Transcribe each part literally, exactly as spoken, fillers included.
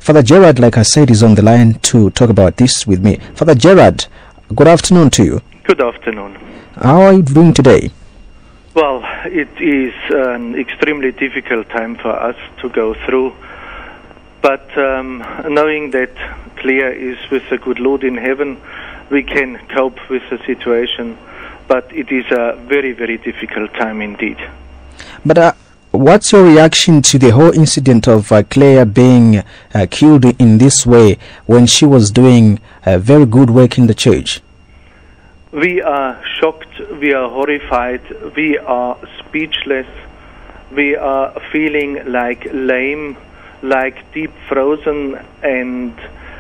Father Gerard, like I said, is on the line to talk about this with me. Father Gerard, good afternoon to you. Good afternoon. How are you doing today? Well, it is an extremely difficult time for us to go through, but um, knowing that Claire is with the good Lord in heaven, we can cope with the situation, but it is a very, very difficult time indeed. But uh, what's your reaction to the whole incident of uh, Claire being uh, killed in this way when she was doing uh, very good work in the church? We are shocked, we are horrified, we are speechless, we are feeling like lame, like deep frozen, and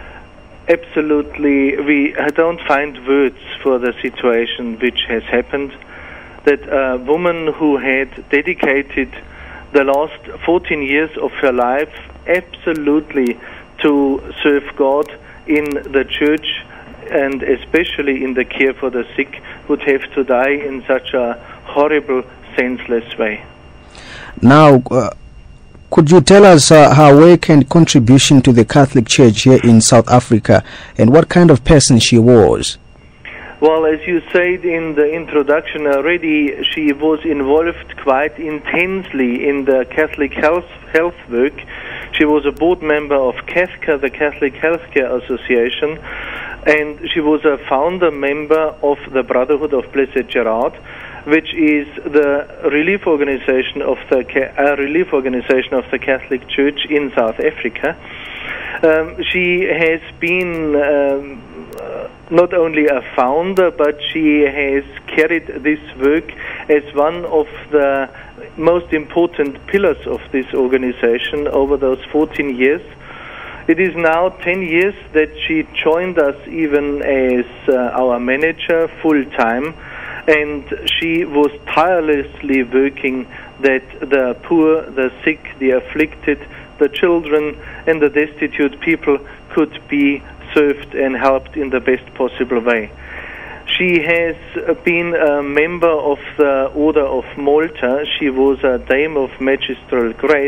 absolutely we don't find words for the situation which has happened. That a woman who had dedicated the last fourteen years of her life absolutely to serve God in the church, and especially in the care for the sick, would have to die in such a horrible, senseless way. Now, uh, could you tell us uh, her work and contribution to the Catholic Church here in South Africa, and what kind of person she was? Well, as you said in the introduction already, she was involved quite intensely in the Catholic health, health work. She was a board member of CAFCA, the Catholic Healthcare Association, and she was a founder member of the Brotherhood of Blessed Gerard, which is the relief organization of the uh, relief organization of the Catholic Church in South Africa. Um, she has been um, uh, not only a founder, but she has carried this work as one of the most important pillars of this organization over those fourteen years. It is now ten years that she joined us even as uh, our manager full-time, and she was tirelessly working that the poor, the sick, the afflicted, the children and the destitute people could be served and helped in the best possible way. She has been a member of the Order of Malta. She was a Dame of Magistral Grace.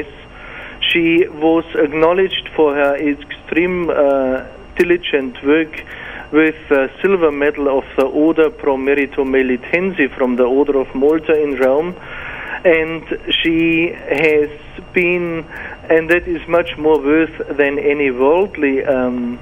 She was acknowledged for her extreme uh, diligent work with a silver medal of the Order Pro Merito Melitensi from the Order of Malta in Rome. And she has been, and that is much more worth than any worldly um,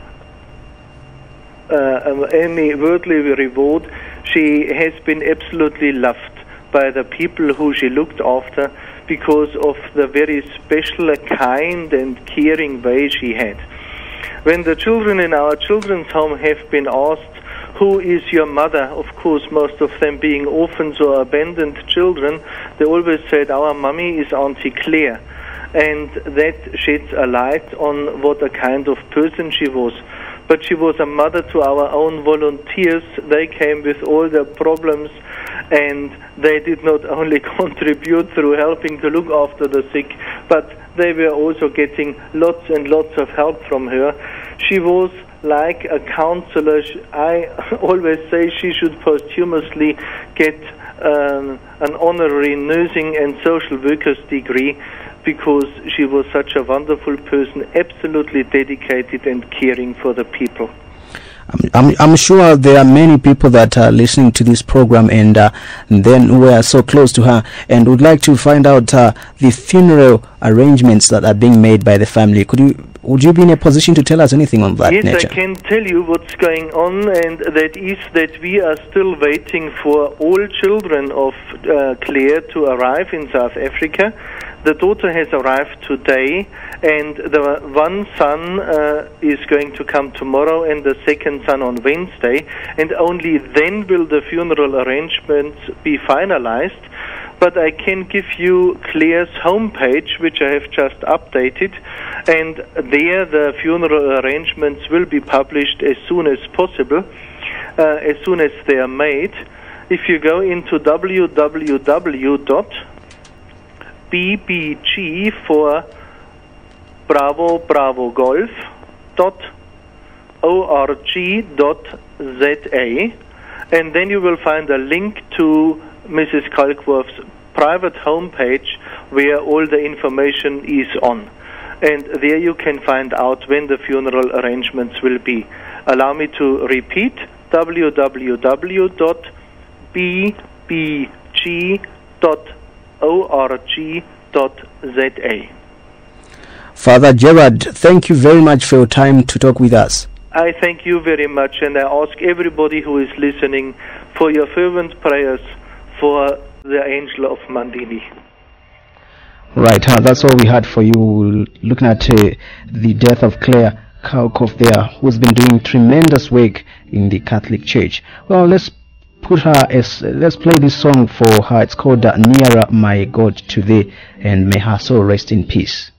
uh, any worldly reward. She has been absolutely loved by the people who she looked after because of the very special, kind and caring way she had. When the children in our children's home have been asked, who is your mother? Of course, most of them being orphans or abandoned children, they always said, our mummy is Auntie Claire. And that sheds a light on what a kind of person she was. But she was a mother to our own volunteers. They came with all their problems, and they did not only contribute through helping to look after the sick, but they were also getting lots and lots of help from her. She was like a counselor. I always say she should posthumously get um, an honorary nursing and social workers degree, because she was such a wonderful person, absolutely dedicated and caring for the people. I'm, I'm sure there are many people that are listening to this program and uh, then who are so close to her and would like to find out uh, the funeral arrangements that are being made by the family. Could you, would you be in a position to tell us anything on that yes, nature? Yes, I can tell you what's going on, and that is that we are still waiting for all children of uh, Claire to arrive in South Africa. The daughter has arrived today, and the one son uh, is going to come tomorrow, and the second son on Wednesday, and only then will the funeral arrangements be finalized. But I can give you Claire's homepage, which I have just updated, and there the funeral arrangements will be published as soon as possible, uh, as soon as they are made. If you go into w w w dot b b g for Bravo Bravo Golf dot org dot z a, and then you will find a link to Missus Kalkworth's private homepage where all the information is on. and there you can find out when the funeral arrangements will be. Allow me to repeat, w w w dot b b g dot org dot z a. Father Gerard, thank you very much for your time to talk with us. I thank you very much, and I ask everybody who is listening for your fervent prayers for the angel of Mandini. Right, uh, that's all we had for you, looking at uh, the death of Claire Kaukov there, who's been doing tremendous work in the Catholic Church. Well, let's put her as, let's play this song for her. It's called uh, Nearer My God to Thee, and may her soul rest in peace.